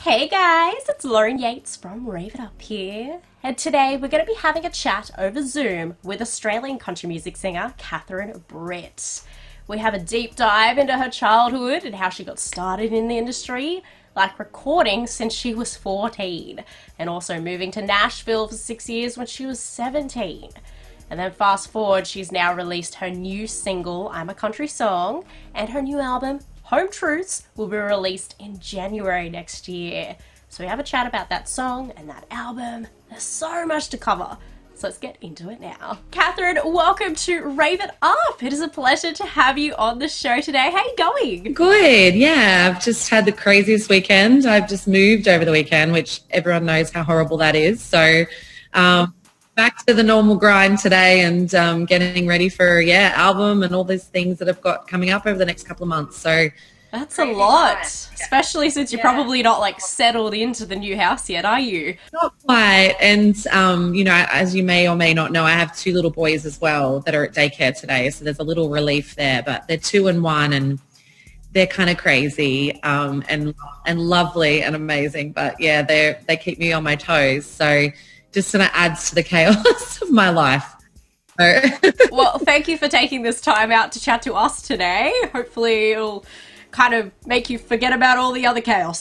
Hey guys, it's Lauren Yates from Rave Up here, and today we're going to be having a chat over Zoom with Australian country music singer Catherine Britt. We have a deep dive into her childhood and how she got started in the industry, like recording since she was 14, and also moving to Nashville for 6 years when she was 17. And then fast forward, she's now released her new single, I'm a Country Song, and her new album, Home Truths, will be released in January next year. So we have a chat about that song and that album. There's so much to cover. So let's get into it now. Catherine, welcome to Rave It Up. It is a pleasure to have you on the show today. How you going? Good, yeah. I've just had the craziest weekend. I've just moved over the weekend, which everyone knows how horrible that is. So back to the normal grind today and getting ready for, album and all these things that I've got coming up over the next couple of months. So that's a lot, especially since you're probably not like settled into the new house yet, are you? Not quite. And, as you may or may not know, I have two little boys as well that are at daycare today. So there's a little relief there, but they're 2 and 1 and they're kind of crazy and lovely and amazing. But yeah, they keep me on my toes. So just kind of adds to the chaos of my life. Well, thank you for taking this time out to chat to us today. Hopefully it'll kind of make you forget about all the other chaos.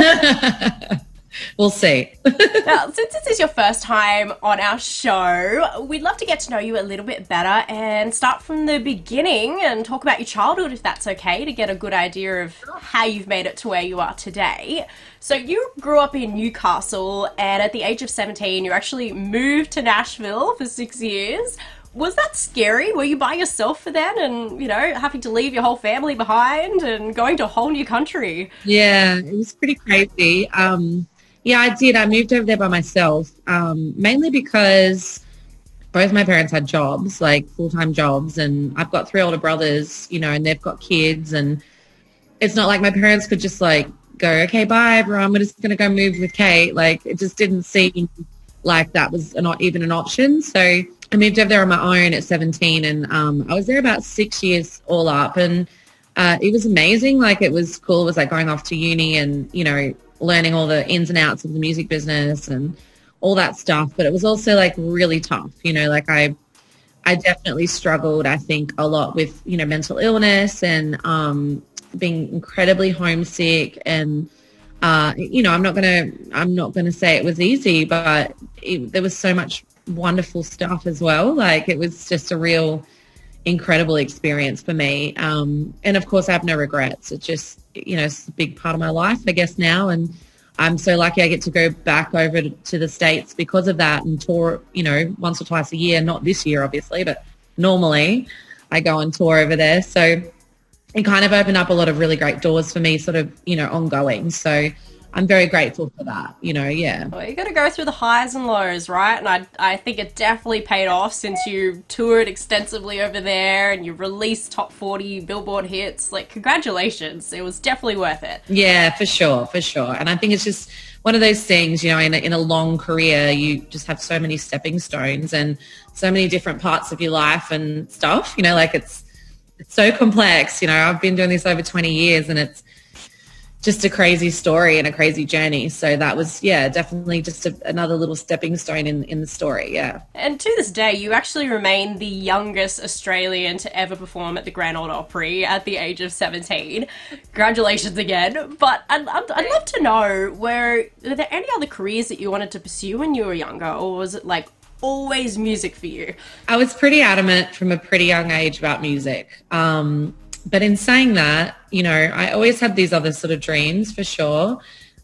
We'll see. Now, since this is your first time on our show, we'd love to get to know you a little bit better and start from the beginning and talk about your childhood, if that's okay, to get a good idea of how you've made it to where you are today. So you grew up in Newcastle, and at the age of 17, you actually moved to Nashville for 6 years. Was that scary? Were you by yourself for then and, having to leave your whole family behind and going to a whole new country? Yeah, it was pretty crazy. Yeah, I did. I moved over there by myself, mainly because both my parents had jobs, like full-time jobs, and I've got 3 older brothers, and they've got kids, and it's not like my parents could just like go, okay, bye everyone, we're just going to go move with Kate. Like, it just didn't seem like that was not even an option. So I moved over there on my own at 17, and I was there about 6 years all up, and it was amazing. Like, it was cool. It was like going off to uni and, learning all the ins and outs of the music business and all that stuff. But it was also like really tough, like I definitely struggled, I think, a lot with, mental illness and being incredibly homesick. And, I'm not going to say it was easy, but there was so much wonderful stuff as well. Like, it was just a real incredible experience for me. And of course I have no regrets. It just, it's a big part of my life, I guess, now. And I'm so lucky I get to go back over to the States because of that and tour, once or twice a year, not this year, obviously, but normally I go on tour over there. So it kind of opened up a lot of really great doors for me, sort of, ongoing. So I'm very grateful for that, yeah. Well, you got to go through the highs and lows, right? And I think it definitely paid off since you toured extensively over there and you released top 40 Billboard hits. Like, congratulations. It was definitely worth it. Yeah, for sure. And I think it's just one of those things, in a long career, you just have so many stepping stones and so many different parts of your life and stuff, like it's so complex. I've been doing this over 20 years and it's just a crazy story and a crazy journey. So that was, definitely just another little stepping stone in the story, yeah. And to this day, you actually remain the youngest Australian to ever perform at the Grand Ole Opry at the age of 17. Congratulations again. But I'd love to know, were there any other careers that you wanted to pursue when you were younger, or was it like always music for you? I was pretty adamant from a pretty young age about music. But in saying that, I always had these other sort of dreams for sure.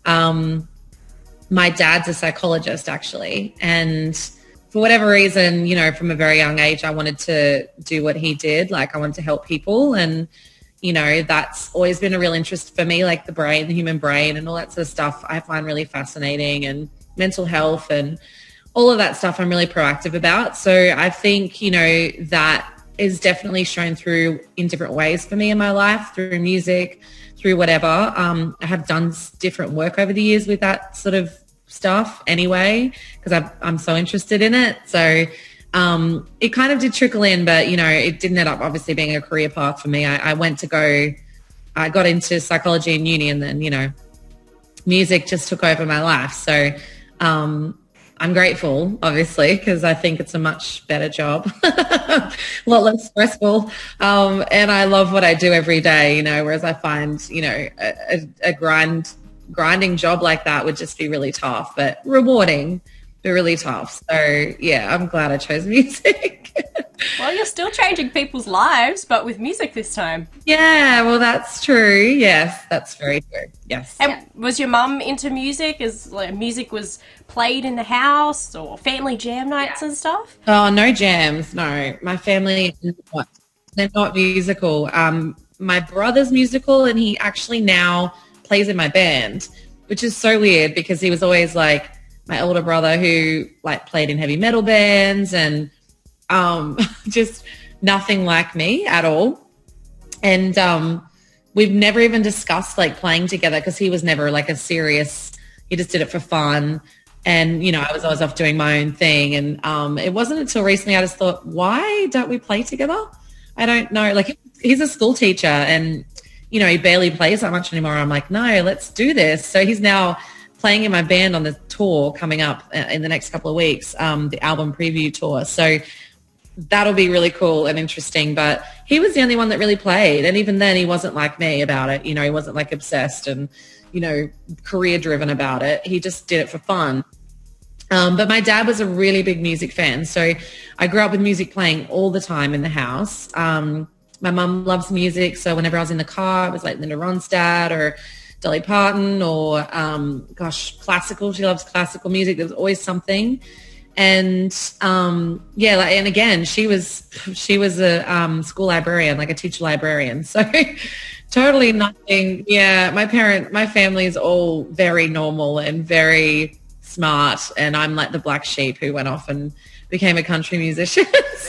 My dad's a psychologist, actually. And for whatever reason, from a very young age, I wanted to do what he did. Like, I wanted to help people. And, that's always been a real interest for me, like the brain, the human brain and all that sort of stuff I find really fascinating, and mental health and all of that stuff I'm really proactive about. So I think, that is definitely shown through in different ways for me in my life, through music, through whatever. I have done different work over the years with that sort of stuff anyway, because I'm so interested in it. So it kind of did trickle in, but, it didn't end up obviously being a career path for me. I got into psychology in uni, and then, music just took over my life. So I'm grateful, obviously, because I think it's a much better job, a lot less stressful. And I love what I do every day, whereas I find, a grinding job like that would just be really tough, but rewarding, but really tough. So yeah, I'm glad I chose music. Well, you're still changing people's lives, but with music this time. Yeah, well, that's true. Yes, that's very true. Yes. And was your mum into music? Music was played in the house or family jam nights and stuff? Oh, no jams. No, my family, they're not musical. My brother's musical, and he actually now plays in my band, which is so weird because he was always like my older brother who like played in heavy metal bands and just nothing like me at all. And we've never even discussed like playing together because he was never like he just did it for fun. And, I was always off doing my own thing. And it wasn't until recently I just thought, why don't we play together? I don't know. Like, he's a school teacher and, he barely plays that much anymore. I'm like, no, let's do this. So he's now playing in my band on the tour coming up in the next couple of weeks, the album preview tour. So that'll be really cool and interesting. But he was the only one that really played. And even then he wasn't like me about it. He wasn't like obsessed and, career driven about it. He just did it for fun. But my dad was a really big music fan. So I grew up with music playing all the time in the house. My mum loves music. So whenever I was in the car, it was like Linda Ronstadt or Dolly Parton or, classical. She loves classical music. There was always something. And and again, she was a school librarian, like a teacher librarian. So totally nothing. Yeah, my family is all very normal and very smart, and I'm like the black sheep who went off and became a country musician.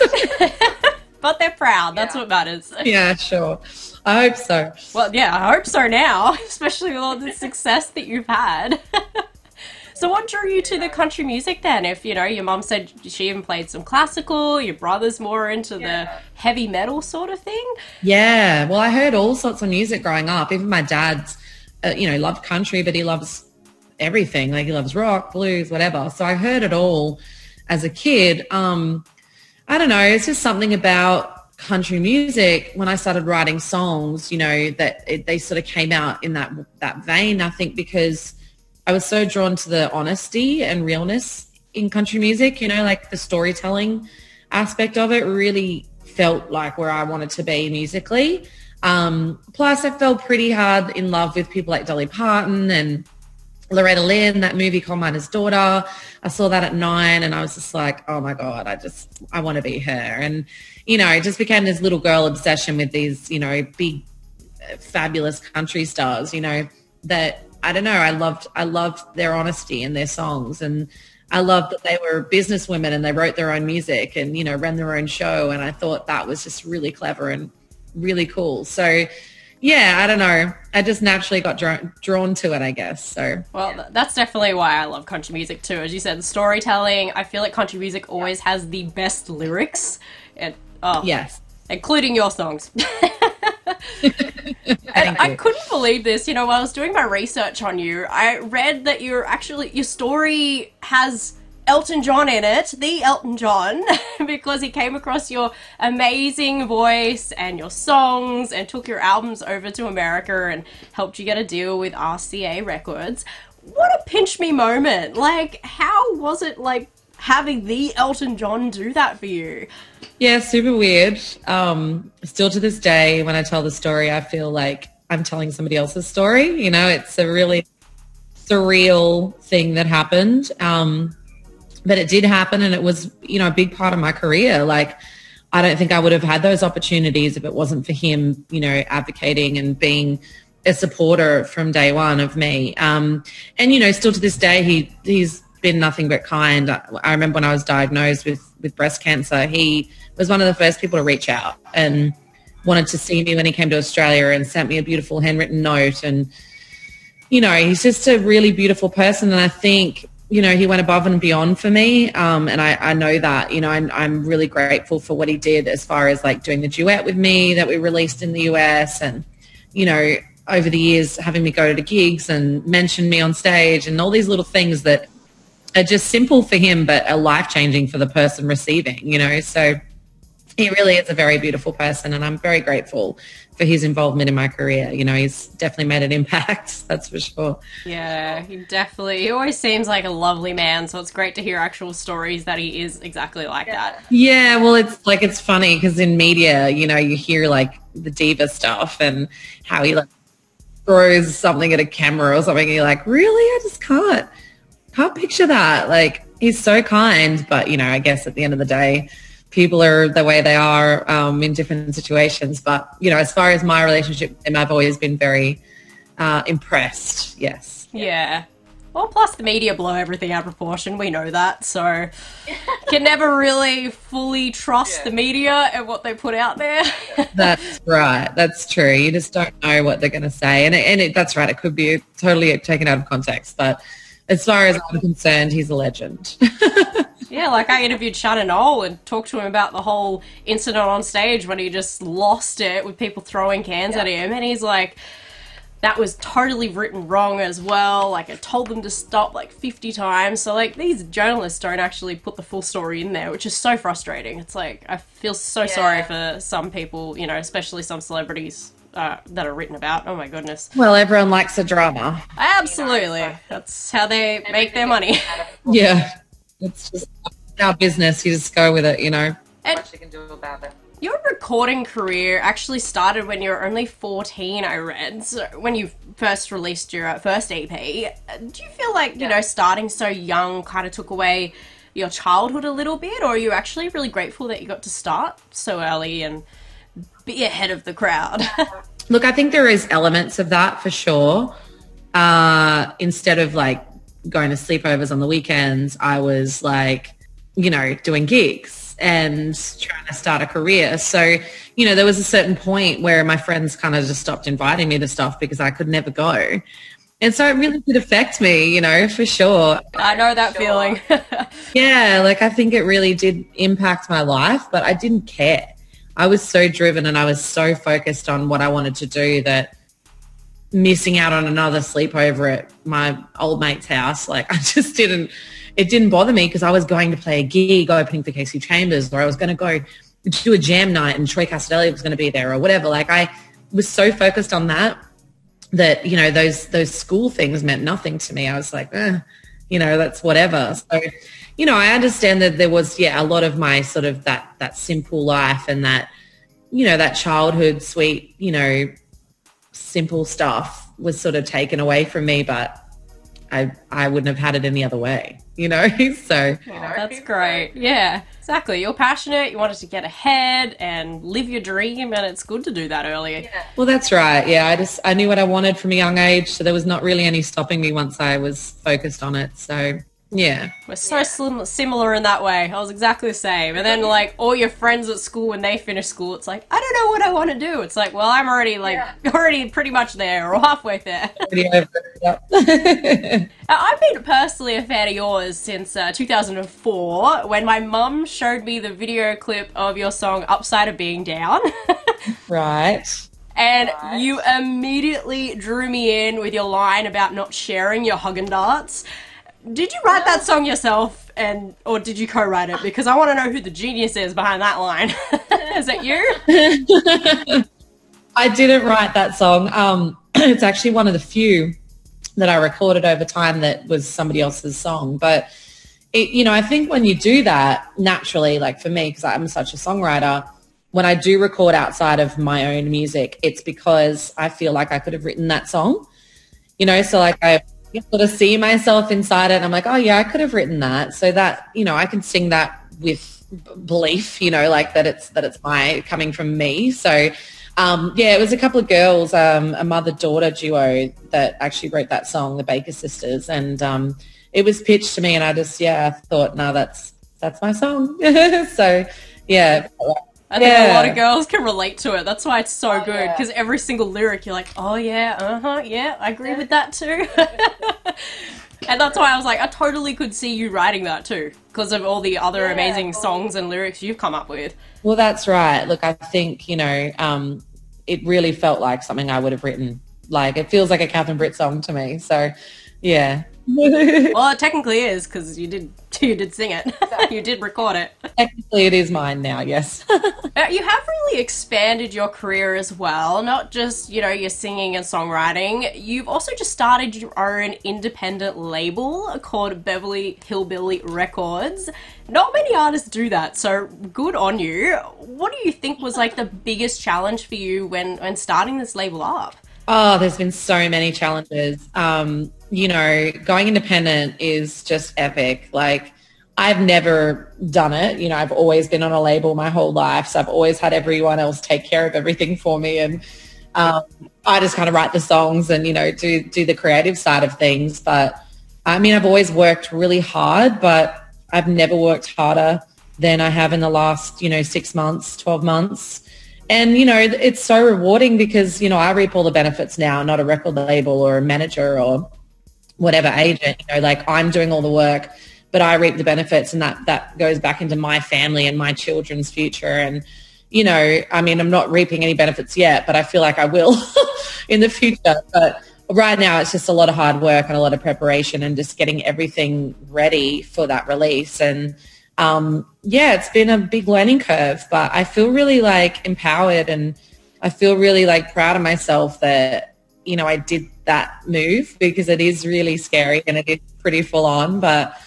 But they're proud. That's what matters. Yeah, sure. I hope so. Well, yeah, I hope so now, especially with all the success that you've had. So what drew you to the country music then? If, your mom said she even played some classical, your brother's more into the heavy metal sort of thing? Yeah, well, I heard all sorts of music growing up. Even my dad's, loved country, but he loves everything. Like he loves rock, blues, whatever. So I heard it all as a kid. I don't know. It's just something about country music when I started writing songs, they sort of came out in that vein, I think, because I was so drawn to the honesty and realness in country music, like the storytelling aspect of it really felt like where I wanted to be musically. Plus I fell pretty hard in love with people like Dolly Parton and Loretta Lynn, that movie Coal Miner's Daughter. I saw that at 9 and I was just like, oh my God, I want to be her. And, it just became this little girl obsession with these, big, fabulous country stars, that, I don't know, I loved their honesty in their songs. And I loved that they were businesswomen and they wrote their own music and, ran their own show. And I thought that was just really clever and really cool. So, yeah, I don't know. I just naturally got drawn to it, I guess. So, well, that's definitely why I love country music too. As you said, the storytelling. I feel like country music always has the best lyrics. And yes, including your songs. And I couldn't believe this. While I was doing my research on you, I read that your story has Elton John in it, the Elton John, because he came across your amazing voice and your songs and took your albums over to America and helped you get a deal with RCA Records. What a pinch me moment. Like, how was it like having the Elton John do that for you? Yeah, super weird. Still to this day, when I tell the story, I feel like I'm telling somebody else's story. It's a really surreal thing that happened. But it did happen, and it was, a big part of my career. Like, I don't think I would have had those opportunities if it wasn't for him, advocating and being a supporter from day one of me. And, still to this day, he's been nothing but kind. I remember when I was diagnosed with breast cancer, he was one of the first people to reach out and wanted to see me when he came to Australia and sent me a beautiful handwritten note. And, he's just a really beautiful person. And I think, he went above and beyond for me. And I know that, I'm really grateful for what he did as far as like doing the duet with me that we released in the US. And, over the years having me go to gigs and mention me on stage and all these little things that are just simple for him but are life-changing for the person receiving, you know. So he really is a very beautiful person, and I'm very grateful for his involvement in my career. You know, he's definitely made an impact, that's for sure. Yeah, he always seems like a lovely man, so it's great to hear actual stories that he is exactly like that. Yeah, well, it's funny because in media, you know, you hear like the diva stuff and how he like throws something at a camera or something, and you're like, really? I just can't picture that. Like, he's so kind, but, you know, I guess at the end of the day, people are the way they are in different situations. But, you know, as far as my relationship with him, I've always been very impressed, yes. Yeah. Well, plus the media blow everything out of proportion. We know that. So can never really fully trust the media and what they put out there. That's right. That's true. You just don't know what they're going to say. And that's right. It could be totally taken out of context. But as far as I'm concerned, he's a legend. Yeah, like I interviewed Shannon Knoll and talked to him about the whole incident on stage when he just lost it with people throwing cans at him. And he's like, that was totally written wrong as well. Like, I told them to stop like 50 times. So like, these journalists don't actually put the full story in there, which is so frustrating. It's like, I feel so sorry for some people, you know, especially some celebrities that are written about. Oh my goodness. Well, everyone likes a drama. Absolutely. That's how they make their money. Yeah. It's just our business. You just go with it, you know. And much you can do about it. your recording career actually started when you were only 14, I read. So when you first released your first EP. Do you feel like, you know, starting so young kind of took away your childhood a little bit? Or are you actually really grateful that you got to start so early and be ahead of the crowd? Look, I think there is elements of that for sure. Instead of like going to sleepovers on the weekends, I was like, you know, doing gigs and trying to start a career. So, you know, there was a certain point where my friends kind of just stopped inviting me to stuff because I could never go. And so it really did affect me, you know, for sure. I know that feeling. Yeah, like I think it really did impact my life, but I didn't care. I was so driven and I was so focused on what I wanted to do that missing out on another sleepover at my old mate's house, like I just didn't, it didn't bother me because I was going to play a gig opening for Casey Chambers, or I was going to go do a jam night and Troy Castadelli was going to be there or whatever. Like I was so focused on that, you know, those school things meant nothing to me. I was like, you know, that's whatever. So, you know, I understand that there was, a lot of my sort of that simple life and that, you know, that childhood sweet, you know, simple stuff was sort of taken away from me, but I wouldn't have had it any other way, you know? So that's great. Yeah, exactly. You're passionate, you wanted to get ahead and live your dream, and it's good to do that early. Yeah. Well, that's right. Yeah, I knew what I wanted from a young age, so there was not really any stopping me once I was focused on it. So yeah. We're so similar in that way. I was exactly the same. And then like all your friends at school, when they finish school, it's like, I don't know what I want to do. It's like, well, I'm already already pretty much there or halfway there. I've been personally a fan of yours since 2004 when my mum showed me the video clip of your song Upside of Being Down. Right. And you immediately drew me in with your line about not sharing your Haagen-Dazs. Did you write that song yourself, or did you co-write it? Because I want to know who the genius is behind that line. Is it you? I didn't write that song. It's actually one of the few that I recorded over time that was somebody else's song. But, you know, I think when you do that naturally, like for me, because I'm such a songwriter, when I do record outside of my own music, it's because I feel like I could have written that song. You know, so like I sort of see myself inside it and I'm like, oh yeah, I could have written that. So that, you know, I can sing that with belief, you know, like that it's my coming from me. So it was a couple of girls, a mother-daughter duo that actually wrote that song, the Baker Sisters, and it was pitched to me and I just thought, no, that's my song. So yeah. I think a lot of girls can relate to it. That's why it's so good, because every single lyric you're like, oh yeah, I agree with that too. And that's why I was like, I totally could see you writing that too, because of all the other amazing songs and lyrics you've come up with. Well, that's right. Look, I think, you know, it really felt like something I would have written like, it feels like a Catherine Britt song to me. So, yeah. Well, it technically is because you did sing it. You did record it. Technically, it is mine now, yes. You have really expanded your career as well, not just, you know, your singing and songwriting. You've also just started your own independent label called Beverly Hillbilly Records. Not many artists do that, so good on you. What do you think was like the biggest challenge for you when starting this label up? Oh, there's been so many challenges. You know, going independent is just epic. Like, I've never done it. You know, I've always been on a label my whole life. So I've always had everyone else take care of everything for me. And I just kind of write the songs and, you know, do the creative side of things. But I mean, I've always worked really hard, but I've never worked harder than I have in the last, you know, 6 months, 12 months. And, you know, it's so rewarding because, you know, I reap all the benefits now, not a record label or a manager or whatever agent. You know, like, I'm doing all the work, but I reap the benefits, and that goes back into my family and my children's future. And, you know, I mean, I'm not reaping any benefits yet, but I feel like I will in the future. But right now it's just a lot of hard work and a lot of preparation and just getting everything ready for that release. And yeah, it's been a big learning curve, but I feel really like empowered, and I feel really like proud of myself that, you know, I did that move, because it is really scary and it is pretty full on. But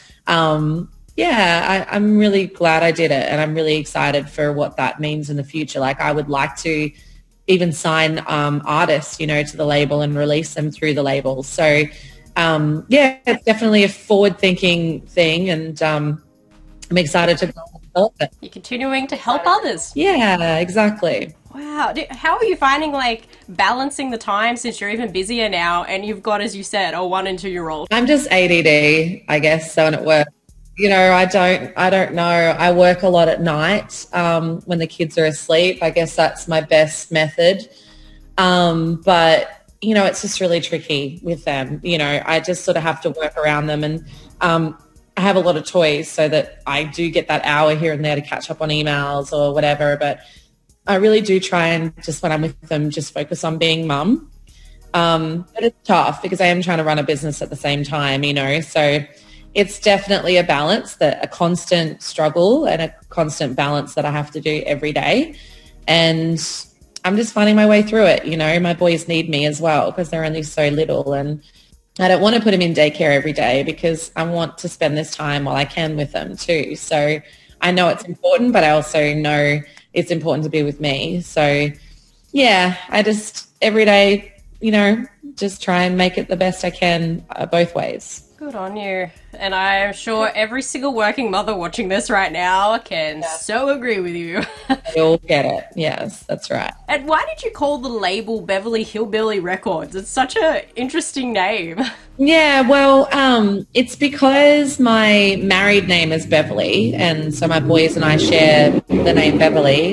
yeah, I'm really glad I did it, and I'm really excited for what that means in the future. Like, I would like to even sign artists, you know, to the label and release them through the label. So yeah, it's definitely a forward-thinking thing, and I'm excited to go and develop it. You're continuing to help others. Yeah, exactly. Wow. How are you finding, like, balancing the time, since you're even busier now and you've got, as you said, a 1 and 2 year old? I'm just ADD, I guess, so, and it works. You know, I don't know. I work a lot at night when the kids are asleep. I guess that's my best method. But, you know, it's just really tricky with them. You know, I just sort of have to work around them, and I have a lot of toys so that I do get that hour here and there to catch up on emails or whatever. But I really do try and just, when I'm with them, just focus on being mum. But it's tough because I am trying to run a business at the same time, you know, so it's definitely a balance, that a constant struggle and a constant balance that I have to do every day. And I'm just finding my way through it. You know, my boys need me as well because they're only so little, and I don't want to put them in daycare every day because I want to spend this time while I can with them too. So I know it's important, but I also know it's important to be with me. So yeah, I just every day, you know, just try and make it the best I can both ways. Good on you. And I'm sure every single working mother watching this right now can so agree with you. They all get it. Yes, that's right. And why did you call the label Beverly Hillbilly Records? It's such an interesting name. Yeah, well, it's because my married name is Beverly, and so my boys and I share the name Beverly.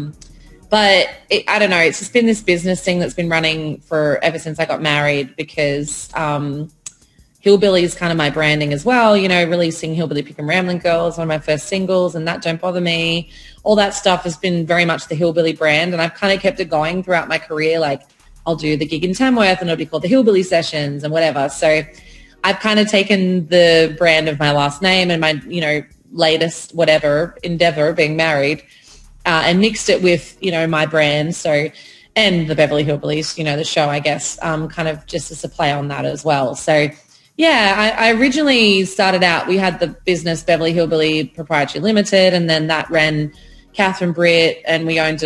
But I don't know, it's just been this business thing that's been running for ever since I got married, because Hillbilly is kind of my branding as well, you know, releasing Hillbilly Pick 'em Ramblin' Girls, one of my first singles, and That Don't Bother Me. All that stuff has been very much the Hillbilly brand, and I've kind of kept it going throughout my career. Like, I'll do the gig in Tamworth and it'll be called the Hillbilly Sessions and whatever. So I've kind of taken the brand of my last name and my, you know, latest whatever endeavor, being married, and mixed it with, you know, my brand. So, and the Beverly Hillbillies, you know, the show, I guess, kind of just as a play on that as well. So yeah, I originally started out, we had the business Beverly Hillbilly Proprietary Limited, and then that ran Catherine Britt, and we owned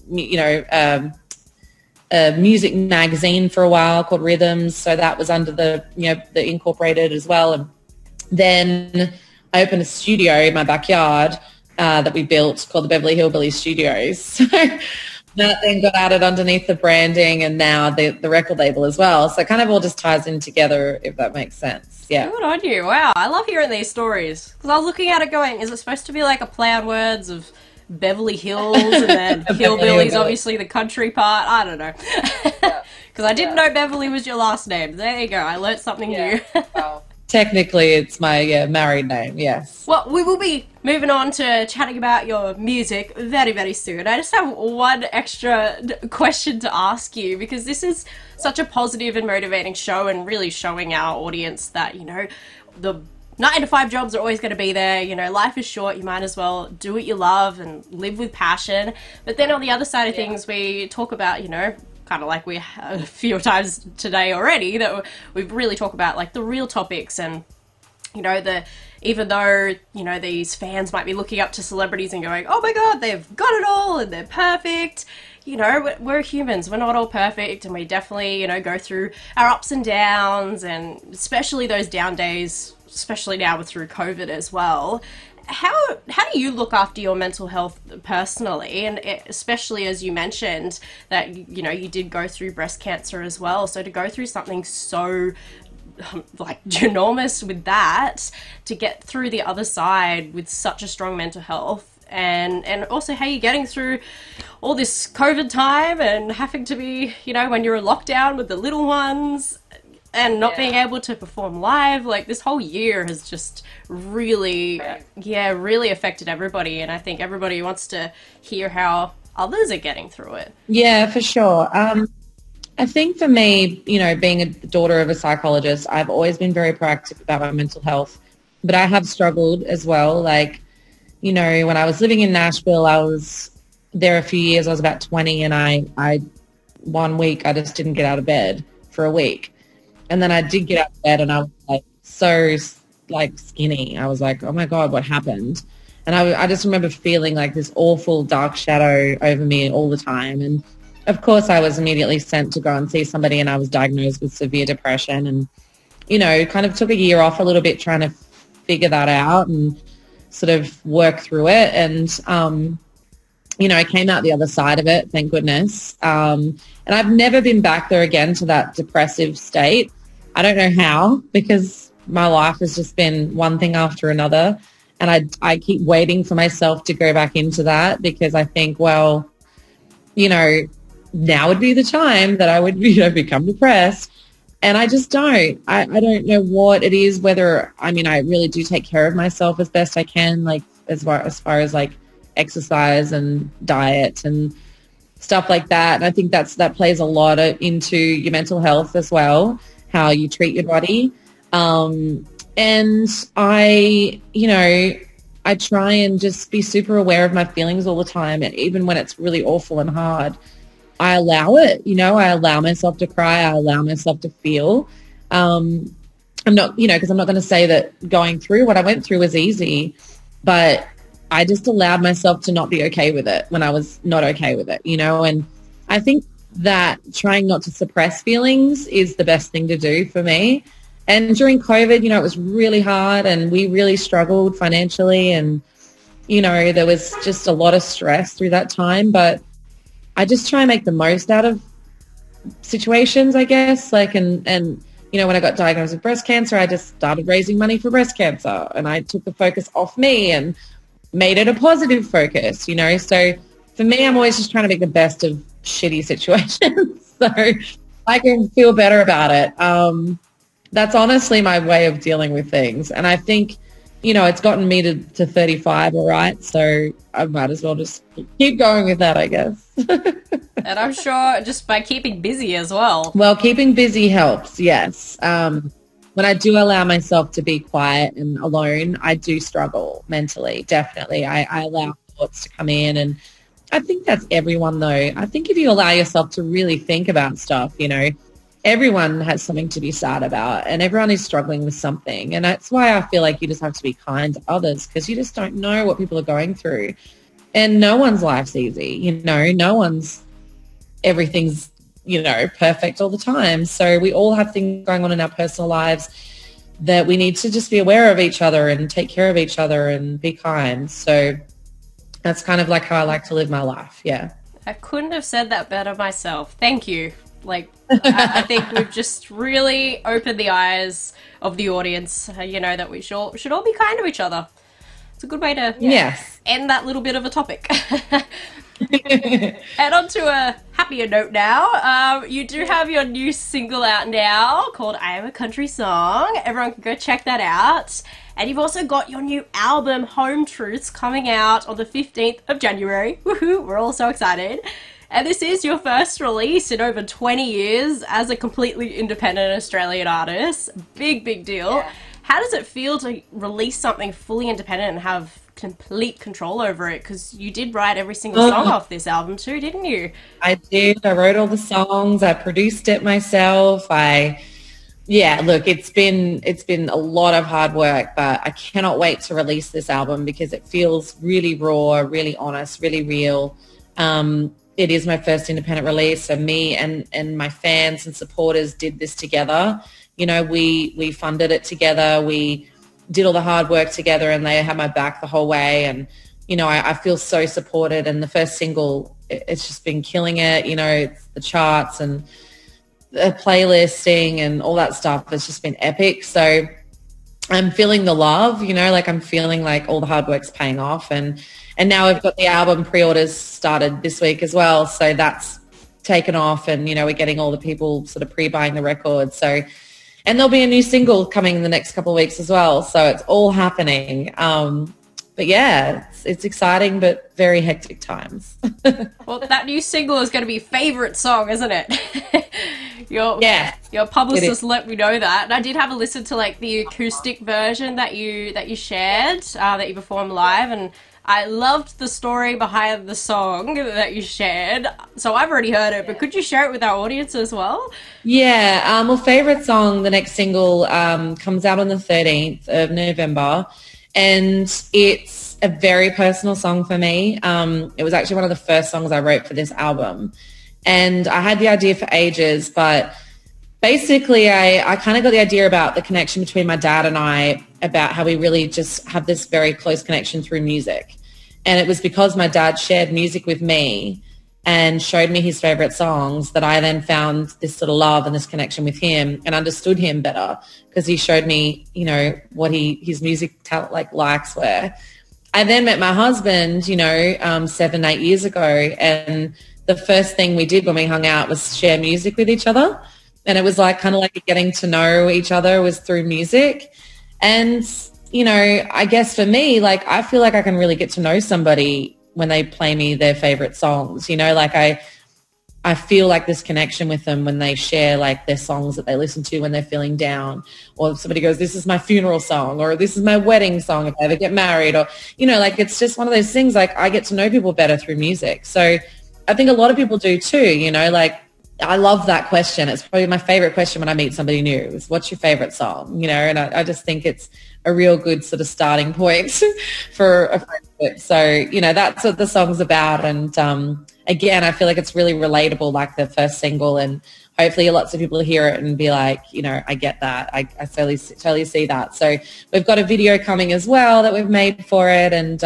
a music magazine for a while called Rhythms. So that was under the, you know, the Incorporated as well. And then I opened a studio in my backyard that we built called the Beverly Hillbilly Studios. So that then got added underneath the branding, and now the record label as well. So it kind of all just ties in together, if that makes sense. Yeah. Good on you. Wow. I love hearing these stories. Because I was looking at it going, is it supposed to be like a play on words of Beverly Hills and then Hillbillies, obviously the country part? I don't know. Because I didn't know Beverly was your last name. There you go. I learned something new. Well, technically, it's my married name, yes. Well, we will be moving on to chatting about your music very, very soon, I just have one extra question to ask you, because this is such a positive and motivating show, and really showing our audience that, you know, the 9 to 5 jobs are always going to be there. You know, life is short. You might as well do what you love and live with passion. But then on the other side of things, we talk about, you know, kind of like we a few times today already, that we really talk about like the real topics, and you know, even though, you know, these fans might be looking up to celebrities and going, oh my god, they've got it all and they're perfect, you know, we're humans, we're not all perfect, and we definitely, you know, go through our ups and downs, and especially those down days, especially now through COVID as well. How do you look after your mental health personally, and especially as you mentioned that, you know, you did go through breast cancer as well, so to go through something so like ginormous with that, to get through the other side with such a strong mental health, and also how you're getting through all this COVID time and having to be, you know, when you're in lockdown with the little ones and not being able to perform live. Like, this whole year has just really, really affected everybody. And I think everybody wants to hear how others are getting through it. Yeah, for sure. I think for me, you know, being a daughter of a psychologist, I've always been very proactive about my mental health, but I have struggled as well. Like, you know, when I was living in Nashville, I was there a few years. I was about 20, and I 1 week, I just didn't get out of bed for a week. And then I did get out of bed, and I was like so like skinny. I was like, oh my God, what happened? And I just remember feeling like this awful dark shadow over me all the time. And of course I was immediately sent to go and see somebody, and I was diagnosed with severe depression, and, you know, kind of took a year off a little bit trying to figure that out and sort of work through it. And, you know, I came out the other side of it, thank goodness. And I've never been back there again to that depressive state. I don't know how, because my life has just been one thing after another. And I keep waiting for myself to go back into that, because I think, well, you know, now would be the time that I would, you know, become depressed. And I just don't. I don't know what it is, whether, I mean, I really do take care of myself as best I can, like as far as like exercise and diet and stuff like that. And I think that plays a lot into your mental health as well, how you treat your body. And I, you know, I try and just be super aware of my feelings all the time. And even when it's really awful and hard, I allow it, you know, I allow myself to cry. I allow myself to feel. I'm not, you know, because I'm not going to say that going through what I went through was easy, but I just allowed myself to not be okay with it when I was not okay with it, you know. And I think that trying not to suppress feelings is the best thing to do for me. And during COVID, you know, it was really hard, and we really struggled financially, and, you know, there was just a lot of stress through that time. But I just try and make the most out of situations, I guess. Like, and you know, when I got diagnosed with breast cancer, I just started raising money for breast cancer, and I took the focus off me and made it a positive focus, you know. So for me, I'm always just trying to make the best of shitty situations so I can feel better about it. That's honestly my way of dealing with things. And I think, you know, it's gotten me to 35, all right? So I might as well just keep going with that, I guess. And I'm sure just by keeping busy as well. Well, keeping busy helps, yes. When I do allow myself to be quiet and alone, I do struggle mentally, definitely. I allow thoughts to come in, and I think that's everyone, though. I think if you allow yourself to really think about stuff, you know, everyone has something to be sad about, and everyone is struggling with something. And that's why I feel like you just have to be kind to others, because you just don't know what people are going through. And no one's life's easy, you know, everything's, you know, perfect all the time. So we all have things going on in our personal lives that we need to just be aware of each other and take care of each other and be kind. So that's kind of like how I like to live my life. Yeah. I couldn't have said that better myself. Thank you. Like, I think we've just really opened the eyes of the audience, you know, that we should all be kind to each other. It's a good way to yes, end that little bit of a topic. And on to a happier note now. You do have your new single out now called I Am a Country Song. Everyone can go check that out. And you've also got your new album, Home Truths, coming out on the 15th of January. Woohoo! We're all so excited. And this is your first release in over 20 years as a completely independent Australian artist. Big, big deal. Yeah. How does it feel to release something fully independent and have complete control over it? Because you did write every single song off this album too, didn't you? I did. I wrote all the songs. I produced it myself. Yeah, look, it's been a lot of hard work, but I cannot wait to release this album because it feels really raw, really honest, really real. It is my first independent release, so me and my fans and supporters did this together. You know, we funded it together. We did all the hard work together, and they had my back the whole way. And, you know, I feel so supported. And the first single, it's just been killing it. You know, it's the charts and the playlisting and all that stuff has just been epic. So I'm feeling the love, you know, like I'm feeling like all the hard work's paying off. And now we've got the album pre-orders started this week as well. So that's taken off, and, you know, we're getting all the people sort of pre-buying the record. So, and there'll be a new single coming in the next couple of weeks as well. So it's all happening. But yeah, it's exciting, but very hectic times. Well, that new single is going to be Favorite Song, isn't it? Your publicist let me know that. And I did have a listen to like the acoustic version that you shared, that you performed live, and I loved the story behind the song that you shared. So I've already heard it, but could you share it with our audience as well? Yeah, well, Favorite Song, the next single, comes out on the 13th of November. And it's a very personal song for me. It was actually one of the first songs I wrote for this album. And I had the idea for ages, but basically I kind of got the idea about the connection between my dad and I, about how we really just have this very close connection through music. And it was because my dad shared music with me and showed me his favorite songs that I then found this sort of love and this connection with him and understood him better, because he showed me, you know, what his music talent likes were. I then met my husband, you know, 7, 8 years ago, and the first thing we did when we hung out was share music with each other. And it was like kind of like getting to know each other was through music. And, you know, I guess for me, like, I feel like I can really get to know somebody when they play me their favorite songs, you know, like I feel like this connection with them when they share like their songs that they listen to when they're feeling down, or if somebody goes, this is my funeral song, or this is my wedding song if I ever get married, or, you know, like it's just one of those things, like I get to know people better through music. So I think a lot of people do too, you know, like I love that question. It's probably my favorite question when I meet somebody new is, what's your favorite song? You know, and I just think it's a real good sort of starting point for a friendship. So, you know, that's what the song's about. And again, I feel like it's really relatable, like the first single, and hopefully lots of people hear it and be like, you know, I get that. I totally see that. So we've got a video coming as well that we've made for it. And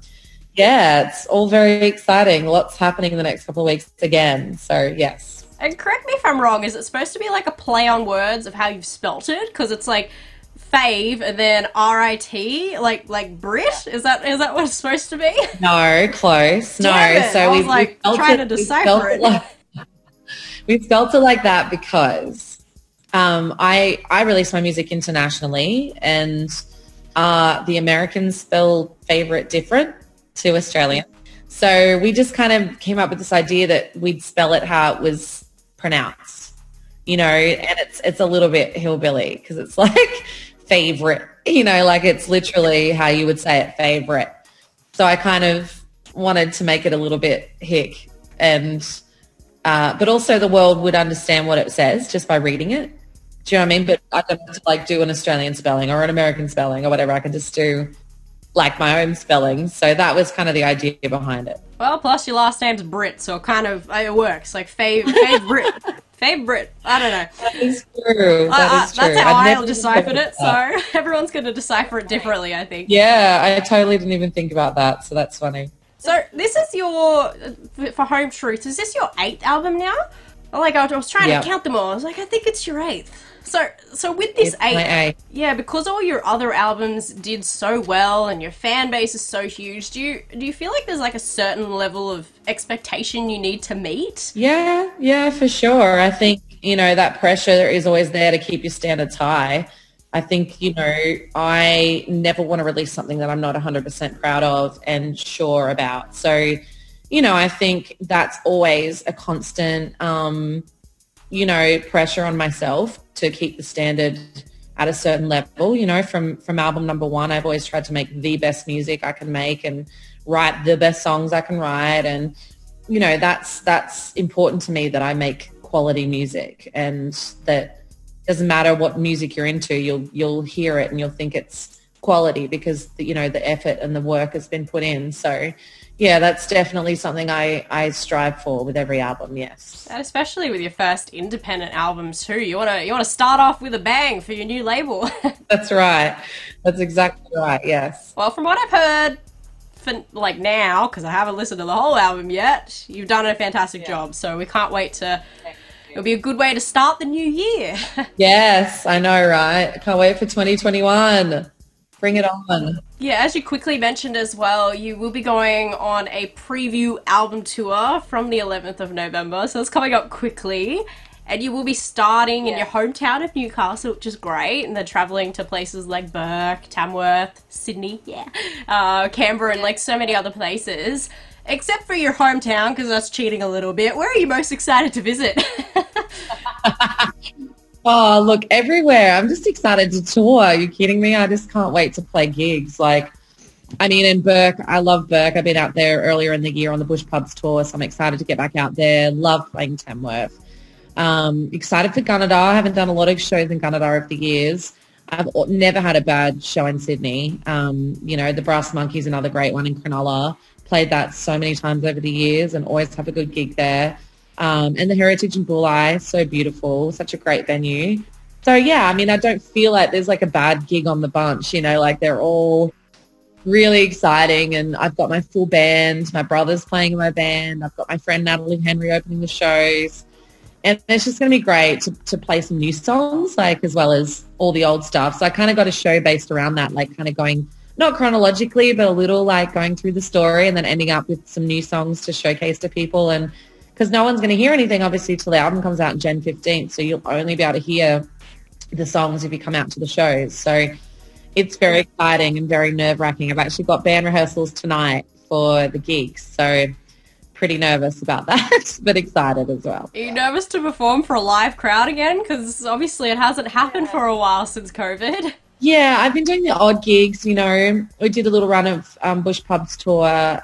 yeah, it's all very exciting. Lots happening in the next couple of weeks again. So yes. And correct me if I'm wrong, is it supposed to be like a play on words of how you've spelt it? Because it's like fave and then R-I-T, like Brit? Is that what it's supposed to be? No, close. Damn no. it. So I was we've like trying to decipher it. We spelt it like that because I release my music internationally, and the Americans spell favorite different to Australian. So we just kind of came up with this idea that we'd spell it how it was pronounced, you know, and it's a little bit hillbilly because it's like favorite, you know, like it's literally how you would say it, favorite. So I kind of wanted to make it a little bit hick, and but also the world would understand what it says just by reading it. Do you know what I mean? But I don't have to like do an Australian spelling or an American spelling or whatever. I can just do like my own spelling. So that was kind of the idea behind it. Well, plus your last name's Britt, so kind of it works. Like Fave Britt. Fave Britt. I don't know. That is true. That is true. That's how I deciphered it, so everyone's going to decipher it differently, I think. Yeah, I totally didn't even think about that, so that's funny. So this is for Home Truth, is this your 8th album now? Like I was trying to count them all. I was like, I think it's your eighth. So with this eighth, yeah, because all your other albums did so well and your fan base is so huge, do you feel like there's like a certain level of expectation you need to meet? Yeah, for sure. I think, you know, that pressure is always there to keep your standards high. I think, you know, I never want to release something that I'm not 100% proud of and sure about. So, you know, I think that's always a constant, you know, pressure on myself to keep the standard at a certain level. You know, from album number one, I've always tried to make the best music I can make and write the best songs I can write. And, you know, that's important to me, that I make quality music, and that doesn't matter what music you're into, you'll hear it and you'll think it's quality because, you know, the effort and the work has been put in. So yeah, that's definitely something I strive for with every album, yes. And especially with your first independent albums too. You wanna start off with a bang for your new label. That's right. That's exactly right, yes. Well, from what I've heard, for like now, because I haven't listened to the whole album yet, you've done a fantastic job. So we can't wait to... It'll be a good way to start the new year. Yes, I know, right? Can't wait for 2021. Bring it on. Yeah, as you quickly mentioned as well, you will be going on a preview album tour from the 11th of November, so it's coming up quickly. And you will be starting in your hometown of Newcastle, which is great, and then travelling to places like Burke, Tamworth, Sydney, Canberra, and like so many other places. Except for your hometown, because that's cheating a little bit. Where are you most excited to visit? Oh, look, everywhere. I'm just excited to tour. Are you kidding me? I just can't wait to play gigs. Like, I mean, in Burke, I love Burke. I've been out there earlier in the year on the Bush Pubs tour, so I'm excited to get back out there. Love playing Tamworth. Excited for Gunnedah. I haven't done a lot of shows in Gunnedah over the years. I've never had a bad show in Sydney. You know, the Brass Monkey's another great one in Cronulla. Played that so many times over the years and always have a good gig there. And the Heritage in Bulli, so beautiful, such a great venue. So yeah, I mean, I don't feel like there's like a bad gig on the bunch, you know, like they're all really exciting, and I've got my full band, my brother's playing in my band, I've got my friend Natalie Henry opening the shows, and it's just going to be great to play some new songs, like, as well as all the old stuff. So I kind of got a show based around that, like kind of going, not chronologically, but a little like going through the story and then ending up with some new songs to showcase to people. And because no one's going to hear anything, obviously, till the album comes out on Jan 15th. So you'll only be able to hear the songs if you come out to the shows. So it's very exciting and very nerve-wracking. I've actually got band rehearsals tonight for the gigs. So pretty nervous about that, but excited as well. Are you nervous to perform for a live crowd again? Because obviously it hasn't happened for a while since COVID. Yeah, I've been doing the odd gigs, you know. We did a little run of Bush Pubs tour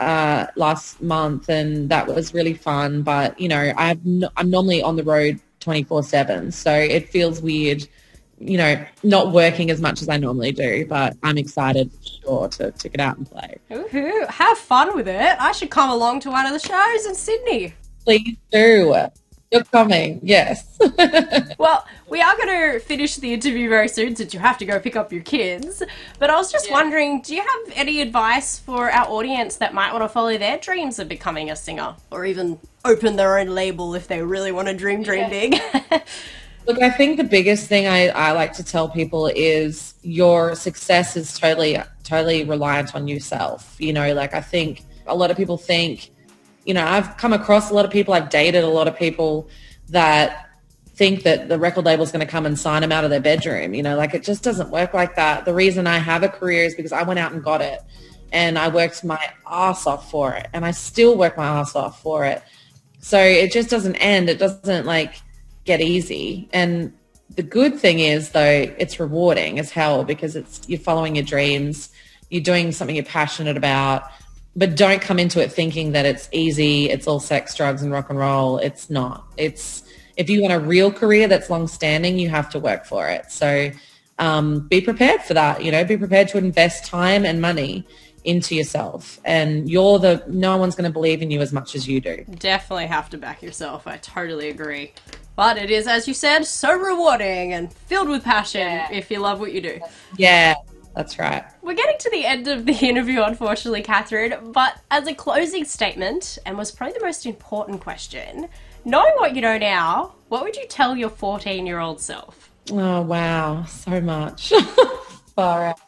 last month, and that was really fun. But, you know, I'm normally on the road 24/7, so it feels weird, you know, not working as much as I normally do. But I'm excited, for sure, to get out and play. Ooh, have fun with it. I should come along to one of the shows in Sydney. Please do. You're coming, yes. Well, we are going to finish the interview very soon since you have to go pick up your kids. But I was just wondering, do you have any advice for our audience that might want to follow their dreams of becoming a singer, or even open their own label if they really want to dream big? Look, I think the biggest thing I like to tell people is your success is totally reliant on yourself. You know, like I think a lot of people think, you know, I've come across a lot of people, I've dated a lot of people that think that the record label is going to come and sign them out of their bedroom. You know, like it just doesn't work like that. The reason I have a career is because I went out and got it, and I worked my ass off for it, and I still work my ass off for it. So it just doesn't end. It doesn't like get easy. And the good thing is, though, it's rewarding as hell, because you're following your dreams, you're doing something you're passionate about. But don't come into it thinking that it's easy, it's all sex, drugs, and rock and roll. It's not. If you want a real career that's long-standing, you have to work for it. So be prepared for that. You know, be prepared to invest time and money into yourself. And no one's going to believe in you as much as you do. Definitely have to back yourself. I totally agree. But it is, as you said, so rewarding and filled with passion if you love what you do. Yeah. That's right. We're getting to the end of the interview, unfortunately, Catherine, but as a closing statement, and was probably the most important question, Knowing what you know now, what would you tell your 14-year-old self? Oh, wow. So much. Far out.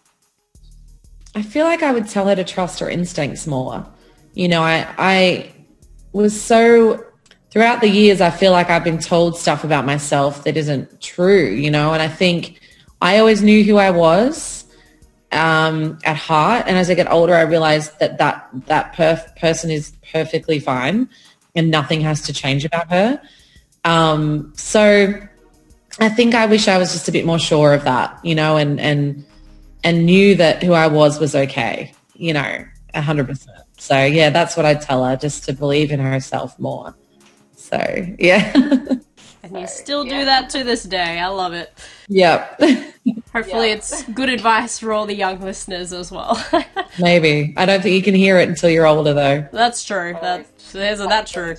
I feel like I would tell her to trust her instincts more. You know, I was so, throughout the years, I feel like I've been told stuff about myself that isn't true, you know, and I think I always knew who I was at heart. And as I get older, I realized that person is perfectly fine and nothing has to change about her. So I think I wish I was just a bit more sure of that, you know, and knew that who I was okay, you know, 100%. So yeah, that's what I'd tell her, just to believe in herself more. So yeah. And you still do that to this day. I love it. Yep. Hopefully it's good advice for all the young listeners as well. Maybe. I don't think you can hear it until you're older though. That's true. Isn't that true?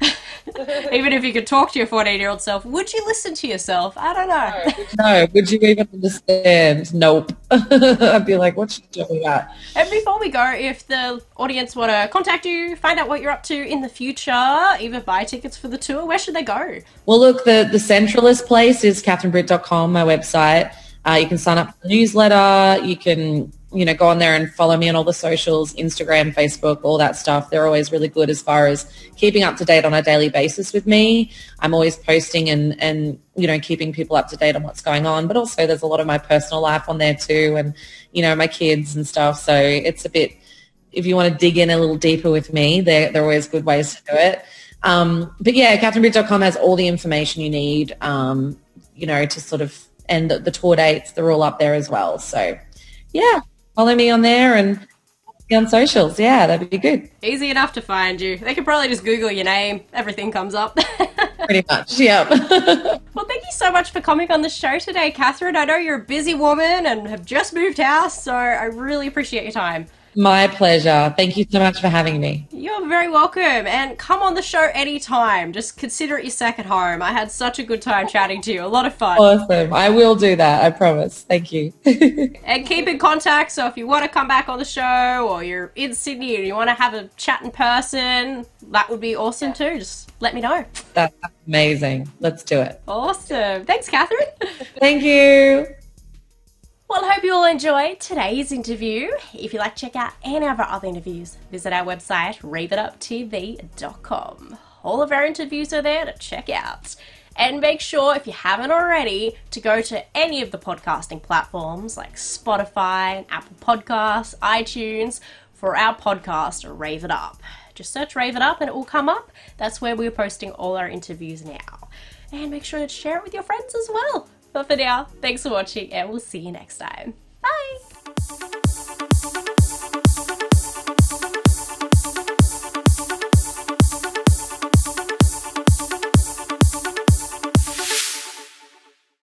Even if you could talk to your 14-year-old self, would you listen to yourself? I don't know. No, would you even understand? Nope. I'd be like, what's she doing that? And before we go, if the audience want to contact you, find out what you're up to in the future, even buy tickets for the tour, where should they go? Well, look, the centralist place is catherinebritt.com, my website. You can sign up for the newsletter. You can, you know, go on there and follow me on all the socials, Instagram, Facebook, all that stuff. They're always really good as far as keeping up to date on a daily basis with me. I'm always posting and you know, keeping people up to date on what's going on. But also there's a lot of my personal life on there too, and, you know, my kids and stuff. So it's a bit, if you want to dig in a little deeper with me, they're always good ways to do it. But yeah, catherinebritt.com has all the information you need, you know, to sort of, and the tour dates, they're all up there as well. So yeah, follow me on there and on socials. Yeah, that'd be good. Easy enough to find you. They could probably just Google your name. Everything comes up. Pretty much, yeah. Well, thank you so much for coming on the show today, Catherine. I know you're a busy woman and have just moved house, so I really appreciate your time. My pleasure. Thank you so much for having me. You're very welcome, and come on the show anytime. Just consider it your second home. I had such a good time chatting to you. A lot of fun. Awesome. I will do that. I promise. Thank you. And keep in contact, so if you want to come back on the show or you're in Sydney and you want to have a chat in person, that would be awesome too. Just let me know. That's amazing. Let's do it. Awesome. Thanks, Catherine. Thank you. Well, I hope you all enjoyed today's interview. If you'd like to check out any of our other interviews, visit our website, raveituptv.com. All of our interviews are there to check out. And make sure, if you haven't already, to go to any of the podcasting platforms like Spotify, Apple Podcasts, iTunes, for our podcast, Rave It Up. Just search Rave It Up and it will come up. That's where we're posting all our interviews now. And make sure to share it with your friends as well. But for now, thanks for watching and we'll see you next time.